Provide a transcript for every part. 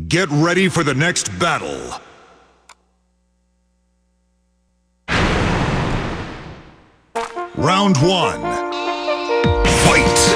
Get ready for the next battle. Round one. Fight!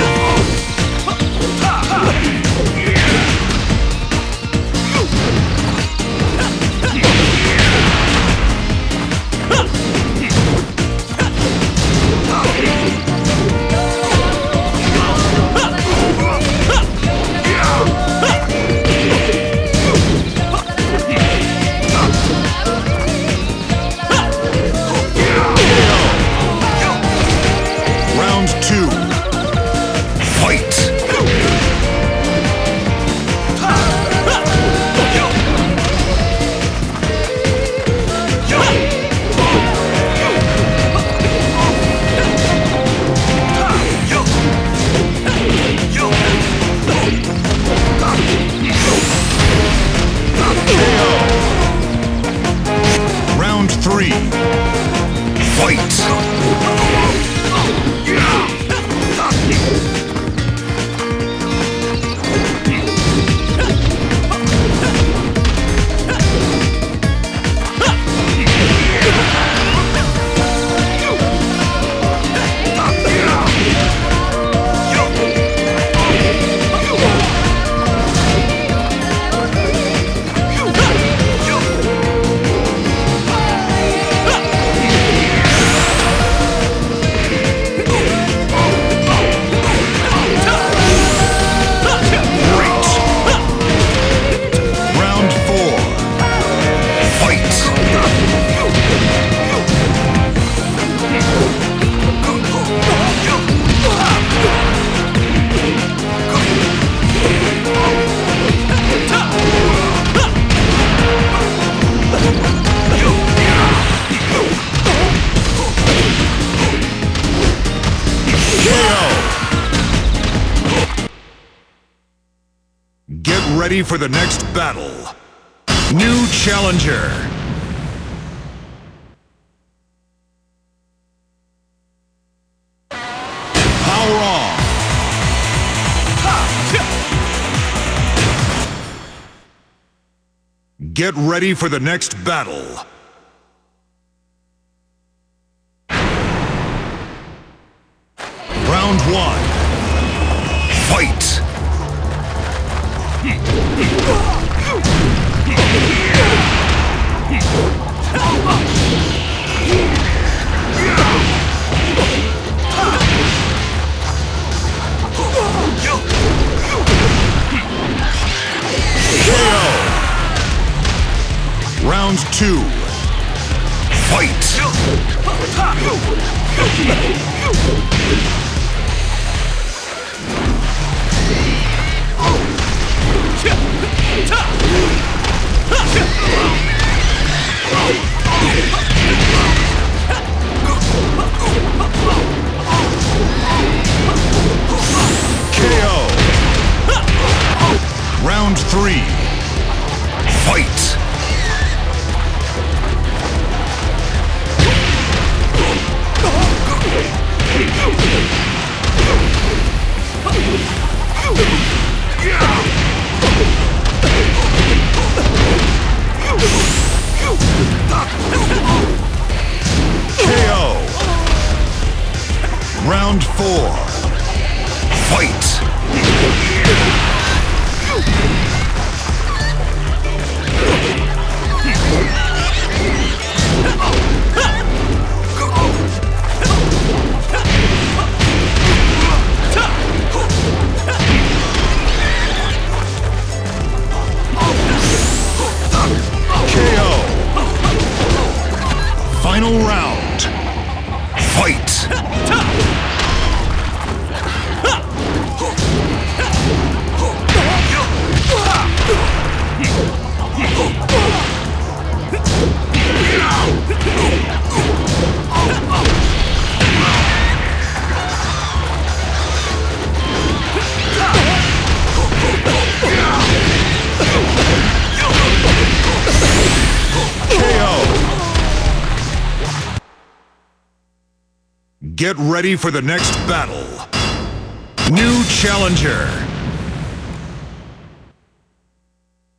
Ready for the next battle. New challenger. Power on. Get ready for the next battle. Round one. Fight! Round two. Fight! KO! Round three. Fight! KO! Round four. Fight! Final round. Fight! Get ready for the next battle. New challenger.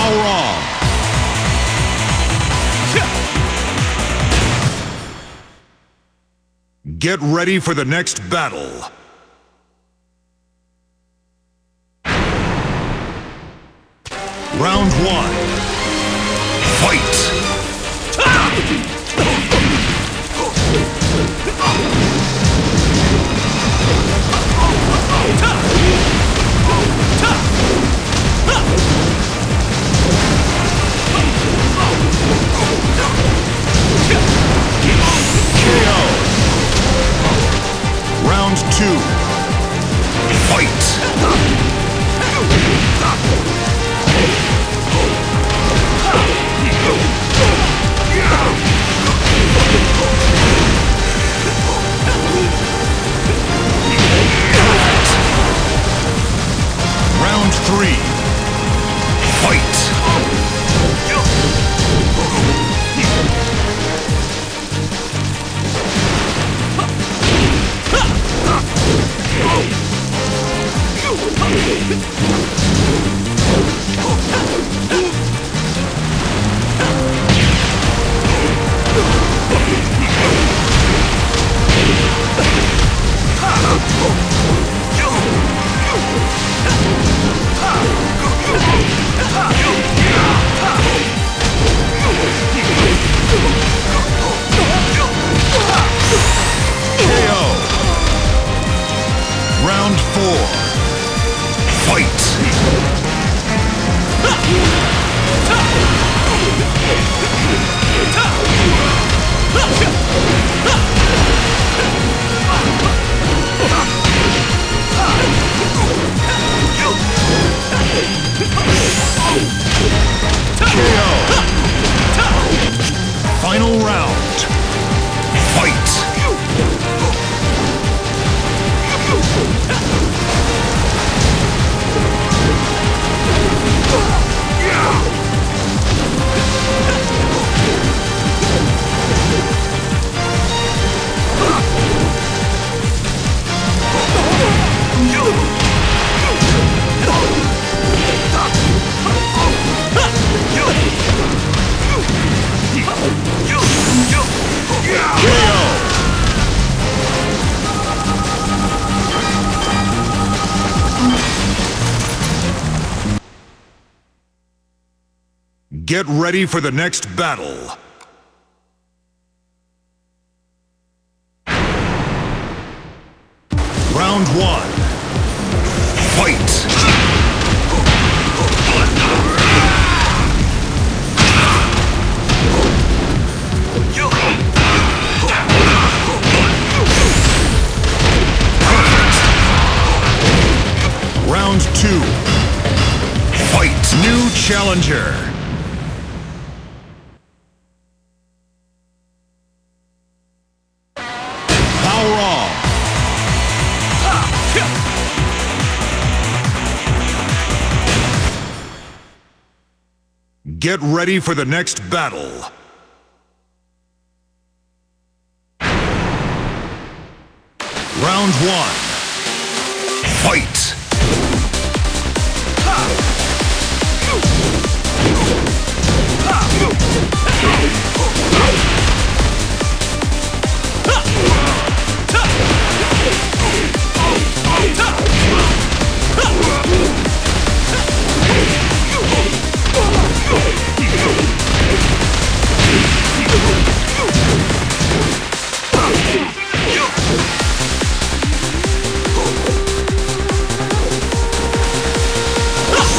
How wrong? Get ready for the next battle. Round 1. Fight! Round 2. Fight! Round 3. Fight! Round 4. Fight! KO! Final round. Fight! Get ready for the next battle. Round 1. Fight! Round 2. Fight! New challenger. How wrong? Get ready for the next battle. Round 1. Fight!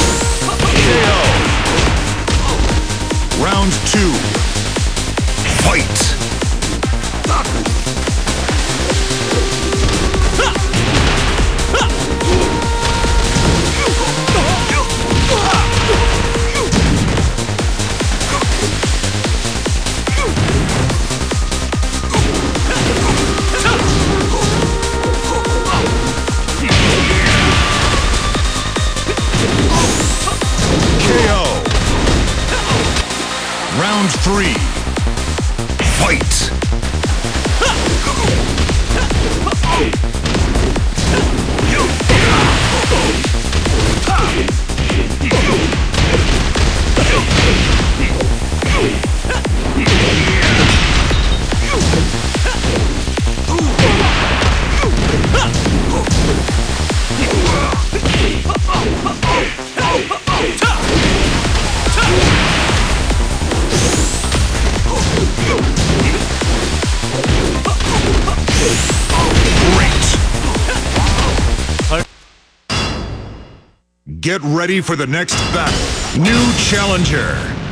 Round 2. Fight! Get ready for the next battle. New challenger.